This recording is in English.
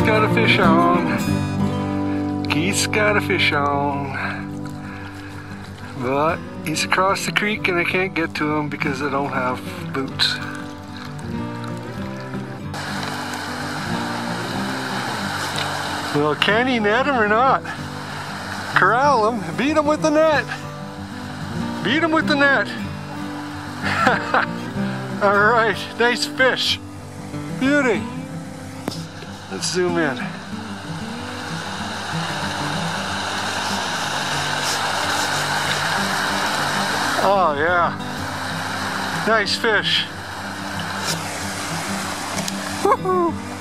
got a fish on. Keith's got a fish on. But he's across the creek and I can't get to him because I don't have boots. Well, can he net him or not? Corral him, beat him with the net. Beat him with the net. All right, nice fish. Beauty. Let's zoom in. Oh yeah, nice fish. Woohoo!